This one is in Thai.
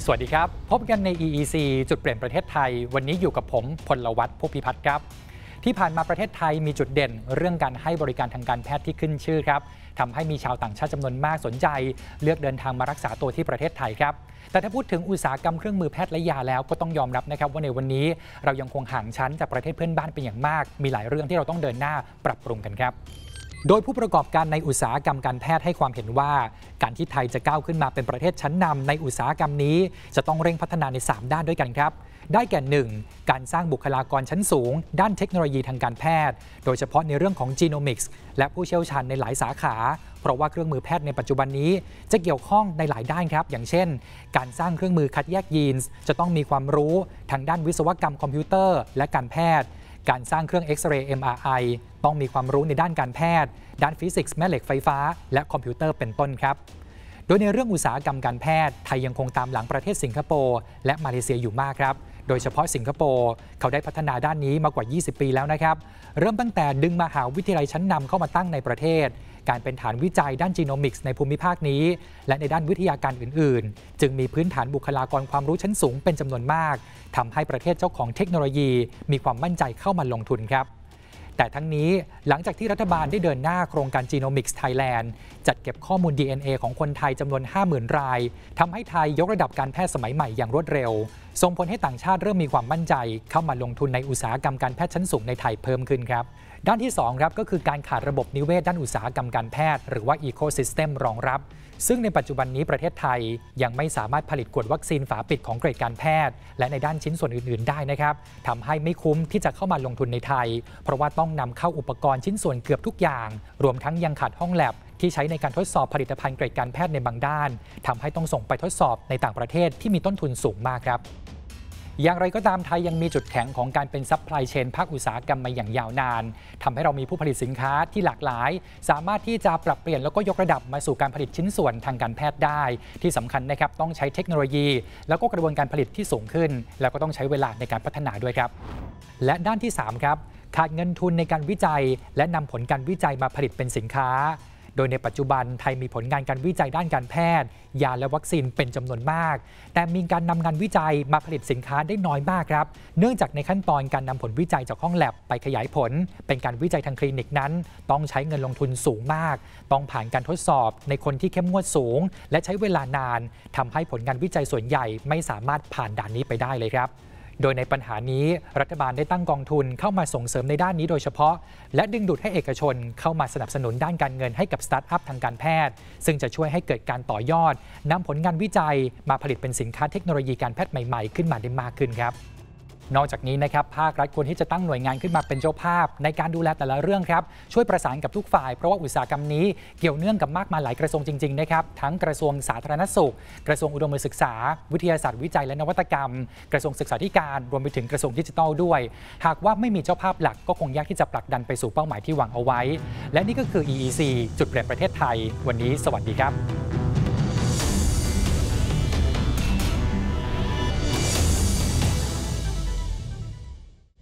สวัสดีครับพบกันใน EEC จุดเปลี่ยนประเทศไทยวันนี้อยู่กับผมพลวัฒน์ ผู้พิพัฒน์ครับที่ผ่านมาประเทศไทยมีจุดเด่นเรื่องการให้บริการทางการแพทย์ที่ขึ้นชื่อครับทำให้มีชาวต่างชาติจำนวนมากสนใจเลือกเดินทางมารักษาตัวที่ประเทศไทยครับแต่ถ้าพูดถึงอุตสาหกรรมเครื่องมือแพทย์และยาแล้วก็ต้องยอมรับนะครับว่าในวันนี้เรายังคงห่างชั้นจากประเทศเพื่อนบ้านเป็นอย่างมากมีหลายเรื่องที่เราต้องเดินหน้าปรับปรุงกันครับโดยผู้ประกอบการในอุตสาหกรรมการแพทย์ให้ความเห็นว่าการที่ไทยจะก้าวขึ้นมาเป็นประเทศชั้นนำในอุตสาหกรรมนี้จะต้องเร่งพัฒนาใน3ด้านด้วยกันครับได้แก่ 1. การสร้างบุคลากรชั้นสูงด้านเทคโนโลยีทางการแพทย์โดยเฉพาะในเรื่องของจีโนมิกส์และผู้เชี่ยวชาญในหลายสาขาเพราะว่าเครื่องมือแพทย์ในปัจจุบันนี้จะเกี่ยวข้องในหลายด้านครับอย่างเช่นการสร้างเครื่องมือคัดแยกยีนส์จะต้องมีความรู้ทางด้านวิศวกรรมคอมพิวเตอร์และการแพทย์การสร้างเครื่องเอ็กซเรย์ MRI ต้องมีความรู้ในด้านการแพทย์ด้านฟิสิกส์แม่เหล็กไฟฟ้าและคอมพิวเตอร์เป็นต้นครับโดยในเรื่องอุตสาหกรรมการแพทย์ไทยยังคงตามหลังประเทศสิงคโปร์และมาเลเซียอยู่มากครับโดยเฉพาะสิงคโปร์เขาได้พัฒนาด้านนี้มากว่า20 ปีแล้วนะครับเริ่มตั้งแต่ดึงมหาวิทยาลัยชั้นนำเข้ามาตั้งในประเทศการเป็นฐานวิจัยด้านจีโนมิกส์ในภูมิภาคนี้และในด้านวิทยาการอื่นๆจึงมีพื้นฐานบุคลากรความรู้ชั้นสูงเป็นจำนวนมากทำให้ประเทศเจ้าของเทคโนโลยีมีความมั่นใจเข้ามาลงทุนครับแต่ทั้งนี้หลังจากที่รัฐบาลได้เดินหน้าโครงการ Genomics Thailand จัดเก็บข้อมูล DNA ของคนไทยจำนวน 50,000 รายทำให้ไทยยกระดับการแพทย์สมัยใหม่อย่างรวดเร็วส่งผลให้ต่างชาติเริ่มมีความมั่นใจเข้ามาลงทุนในอุตสาหกรรมการแพทย์ชั้นสูงในไทยเพิ่มขึ้นครับด้านที่2ครับก็คือการขาดระบบนิเวศด้านอุตสาหกรรมการแพทย์หรือว่า Ecosystem รองรับซึ่งในปัจจุบันนี้ประเทศไทยยังไม่สามารถผลิตขวดวัคซีนฝาปิดของเกรดการแพทย์และในด้านชิ้นส่วนอื่นๆได้นะครับทำให้ไม่คุ้มที่จะเข้ามาลงทุนในไทยเพราะว่าต้องนำเข้าอุปกรณ์ชิ้นส่วนเกือบทุกอย่างรวมทั้งยังขาดห้องแลบที่ใช้ในการทดสอบผลิตภัณฑ์เกรดการแพทย์ในบางด้านทำให้ต้องส่งไปทดสอบในต่างประเทศที่มีต้นทุนสูงมากครับอย่างไรก็ตามไทยยังมีจุดแข็งของการเป็นซัพพลายเชนภาคอุตสาหกรรมมาอย่างยาวนานทำให้เรามีผู้ผลิตสินค้าที่หลากหลายสามารถที่จะปรับเปลี่ยนแล้วก็ยกระดับมาสู่การผลิตชิ้นส่วนทางการแพทย์ได้ที่สำคัญนะครับต้องใช้เทคโนโลยีแล้วก็กระบวนการผลิตที่สูงขึ้นแล้วก็ต้องใช้เวลาในการพัฒนาด้วยครับและด้านที่3ครับขาดเงินทุนในการวิจัยและนำผลการวิจัยมาผลิตเป็นสินค้าโดยในปัจจุบันไทยมีผลงานการวิจัยด้านการแพทย์ยาและวัคซีนเป็นจำนวนมากแต่มีการนำงานวิจัยมาผลิตสินค้าได้น้อยมากครับเนื่องจากในขั้นตอนการนำผลวิจัยจากห้องแลบไปขยายผลเป็นการวิจัยทางคลินิกนั้นต้องใช้เงินลงทุนสูงมากต้องผ่านการทดสอบในคนที่เข้มงวดสูงและใช้เวลานานทำให้ผลงานวิจัยส่วนใหญ่ไม่สามารถผ่านด่านนี้ไปได้เลยครับโดยในปัญหานี้รัฐบาลได้ตั้งกองทุนเข้ามาส่งเสริมในด้านนี้โดยเฉพาะและดึงดูดให้เอกชนเข้ามาสนับสนุนด้านการเงินให้กับสตาร์ทอัพทางการแพทย์ซึ่งจะช่วยให้เกิดการต่อยอดนำผลงานวิจัยมาผลิตเป็นสินค้าเทคโนโลยีการแพทย์ใหม่ๆขึ้นมาได้มากขึ้นครับนอกจากนี้นะครับภาครัฐควรที่จะตั้งหน่วยงานขึ้นมาเป็นเจ้าภาพในการดูแลแต่ละเรื่องครับช่วยประสานกับทุกฝ่ายเพราะว่าอุตสาหกรรมนี้เกี่ยวเนื่องกับมากมายหลายกระทรวงจริงๆนะครับทั้งกระทรวงสาธารณสุขกระทรวงอุดมศึกษาวิทยาศาสตร์วิจัยและนวัตกรรมกระทรวงศึกษาธิการรวมไปถึงกระทรวงดิจิทัลด้วยหากว่าไม่มีเจ้าภาพหลักก็คงยากที่จะผลักดันไปสู่เป้าหมายที่วางเอาไว้และนี่ก็คือ EEC จุดเปลี่ยนประเทศไทยวันนี้สวัสดีครับ